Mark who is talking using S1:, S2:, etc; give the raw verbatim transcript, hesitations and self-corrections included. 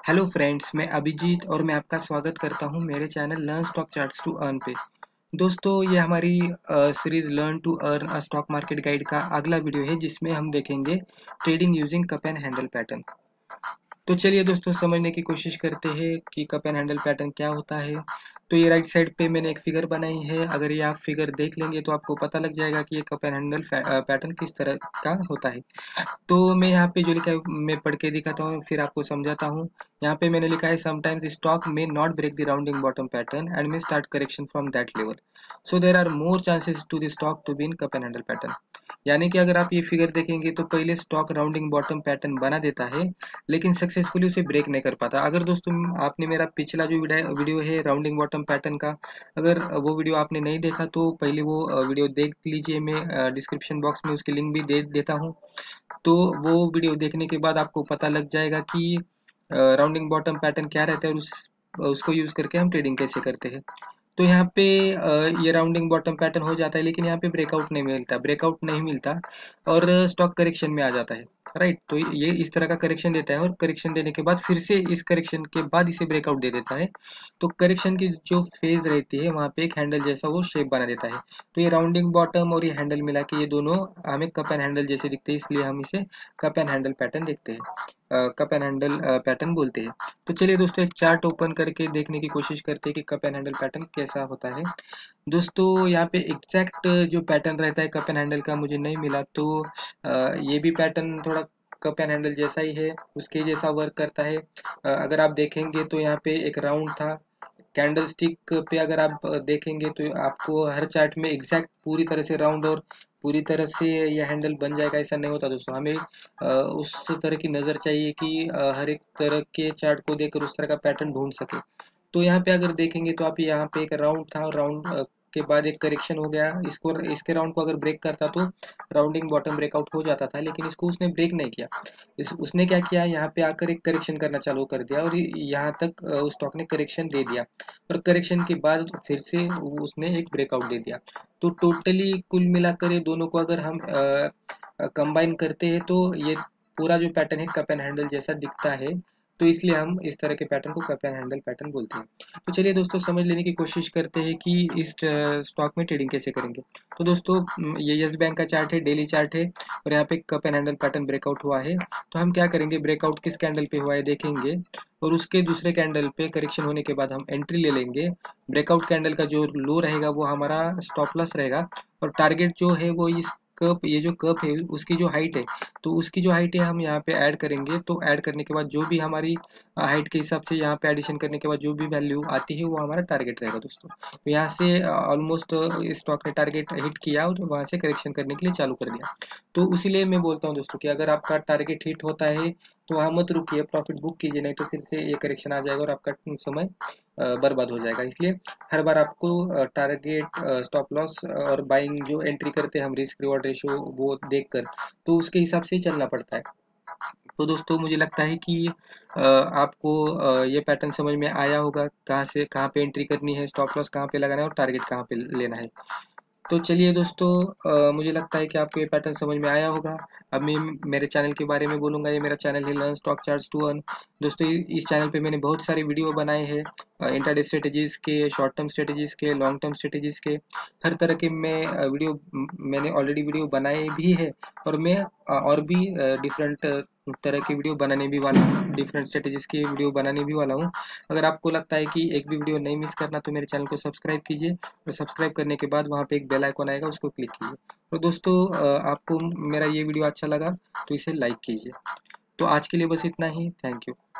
S1: Hello friends, मैं अभिजीत और मैं आपका स्वागत करता हूं मेरे channel learn stock charts to earn पे। दोस्तों, ये हमारी series learn to earn a stock market guide का अगला वीडियो है जिसमें हम देखेंगे trading using cup and handle pattern. तो चलिए दोस्तों, समझने की कोशिश करते हैं कि कप एंड हैंडल पैटर्न क्या होता है। तो ये राइट साइड पे मैंने एक फिगर बनाई है। अगर ये आप फिगर देख लेंगे तो आपको पता लग जाएगा कि ये कप एंड हैंडल पैटर्न किस तरह का होता है। तो मैं यहाँ पे जो लिखा है मैं पढ़ के दिखाता हूँ, फिर आपको समझाता हूँ। यहाँ पे मैंने लिखा है समटाइम्स स्टॉक में not break the rounding bottom pattern and may start correction from that level, so there are more chances to the stock to be in cup and handle pattern. यानी कि अगर आप ये फिगर देखेंगे तो पहले stock rounding bottom pattern बना देता है लेकिन सक्सेसफुली उसे ब्रेक नहीं कर पाता। अगर दोस्तों आपने मेरा पिछला जो वीडियो है राउंडिंग बॉटम पैटर्न का, अगर वो वीडियो आपने नहीं देखा तो पहले वो वीडियो देख लीजिए। मैं डिस्क्रिप्शन बॉक्स में उसकी लिंक भी दे देता हूँ। तो वो वीडियो देखने के बाद आपको पता लग जाएगा कि राउंडिंग बॉटम पैटर्न क्या रहता है और उस उसको यूज करके हम ट्रेडिंग कैसे करते हैं। तो यहाँ पे अ, ये राउंडिंग बॉटम पैटर्न हो जाता है लेकिन यहाँ पे ब्रेकआउट नहीं मिलता ब्रेकआउट नहीं मिलता और स्टॉक करेक्शन में आ जाता है। राइट, तो ये इस तरह का करेक्शन देता है और करेक्शन देने के बाद फिर से इस करेक्शन के बाद इसे ब्रेकआउट दे देता है। तो करेक्शन की जो फेज रहती है वहाँ पे एक हैंडल जैसा वो शेप बना देता है। तो ये राउंडिंग बॉटम और ये हैंडल मिला के ये दोनों हमें कप एंड हैंडल जैसे दिखते हैं, इसलिए हम इसे कप एंड हैंडल पैटर्न देखते हैं, कप एंड हैंडल पैटर्न बोलते हैं। तो चलिए दोस्तों, एक चार्ट ओपन करके देखने की कोशिश करते हैं कि कप एंड हैंडल पैटर्न कैसा होता है। दोस्तों, यहाँ पे एग्जैक्ट जो पैटर्न रहता है कप एंड हैंडल का मुझे नहीं मिला, तो अ, ये भी पैटर्न थोड़ा कप एंड हैंडल जैसा ही है, उसके जैसा वर्क करता है। अ, अगर आप देखेंगे तो यहाँ पे एक राउंड था कैंडल स्टिक पे। अगर आप देखेंगे तो आपको हर चार्ट में एग्जैक्ट पूरी तरह से राउंड और पूरी तरह से यह हैंडल बन जाएगा, ऐसा नहीं होता दोस्तों। हमें अ, उस तरह की नज़र चाहिए कि अ, हर एक तरह के चार्ट को देखकर उस तरह का पैटर्न ढूंढ सके। तो यहाँ पे अगर देखेंगे तो आप यहाँ पे एक राउंड था, राउंड के बाद एक करेक्शन हो गया। इसको इसके राउंड को अगर ब्रेक करता तो राउंडिंग बॉटम ब्रेकआउट हो जाता था, लेकिन इसको उसने ब्रेक नहीं किया। इस उसने क्या किया, यहाँ पे आकर एक करेक्शन करना चालू कर दिया और यहाँ तक अ, उस स्टॉक ने करेक्शन दे दिया और करेक्शन के बाद फिर से उसने एक ब्रेकआउट दे दिया। तो टोटली कुल मिलाकर ये दोनों को अगर हम कंबाइन करते हैं तो ये पूरा जो पैटर्न है कप एंड हैंडल जैसा दिखता है। तो इसलिए हम इस तरह के पैटर्न को कप एंड हैंडल पैटर्न बोलते हैं। तो चलिए दोस्तों, समझ लेने की कोशिश करते हैं कि इस स्टॉक में ट्रेडिंग कैसे करेंगे। तो दोस्तों, ये यस बैंक का चार्ट है, डेली चार्ट है और यहाँ पे cup and handle pattern breakout हुआ है। तो हम क्या करेंगे, ब्रेकआउट किस कैंडल पे हुआ है देखेंगे और उसके दूसरे कैंडल पे करेक्शन होने के बाद हम एंट्री ले लेंगे। ब्रेकआउट कैंडल का जो लो रहेगा वो हमारा स्टॉप लॉस रहेगा और टारगेट जो है वो इस कप, ये जो कप है उसकी जो हाइट है, तो उसकी जो हाइट है हम यहाँ पे ऐड करेंगे। तो ऐड करने के बाद जो भी हमारी हाइट के हिसाब से यहाँ पे एडिशन करने के बाद जो भी वैल्यू आती है वो हमारा टारगेट रहेगा दोस्तों। तो यहाँ से ऑलमोस्ट स्टॉक ने टारगेट हिट किया और वहाँ से करेक्शन करने के लिए चालू कर दिया। तो इसीलिए मैं बोलता हूँ दोस्तों कि अगर आपका टारगेट हिट होता है तो वहाँ मत रुकिए, प्रॉफिट बुक कीजिए, नहीं तो फिर से ये करेक्शन आ जाएगा और आपका समय बर्बाद हो जाएगा। इसलिए हर बार आपको टारगेट, स्टॉप लॉस और बाइंग जो एंट्री करते हैं हम, रिस्क रिवॉर्ड रेशियो वो देखकर, तो उसके हिसाब से ही चलना पड़ता है। तो दोस्तों, मुझे लगता है कि अ, आपको अ, ये पैटर्न समझ में आया होगा, कहाँ से कहाँ पे एंट्री करनी है, स्टॉप लॉस कहाँ पे लगाना है और टारगेट कहाँ पे लेना है। तो चलिए दोस्तों, अ, मुझे लगता है कि आपको ये पैटर्न समझ में आया होगा। अब मैं मेरे चैनल के बारे में बोलूँगा। ये मेरा चैनल है learn stock charts to earn. दोस्तों, इस चैनल पे मैंने बहुत सारे वीडियो बनाए हैं, इंट्राडे स्ट्रेटेजीज के, शॉर्ट टर्म स्ट्रेटेजीज के, लॉन्ग टर्म स्ट्रेटेजीज के, हर तरह के मैं अ, वीडियो मैंने ऑलरेडी वीडियो बनाए भी है और मैं अ, और भी डिफरेंट तरह की वीडियो बनाने भी वाला हूँ, डिफरेंट स्ट्रेटेजीज की वीडियो बनाने भी वाला हूँ। अगर आपको लगता है कि एक भी वीडियो नहीं मिस करना तो मेरे चैनल को सब्सक्राइब कीजिए और सब्सक्राइब करने के बाद वहाँ पे एक बेल आइकन आएगा, उसको क्लिक कीजिए। तो दोस्तों, आपको मेरा ये वीडियो अच्छा लगा तो इसे लाइक कीजिए। तो आज के लिए बस इतना ही। Thank you.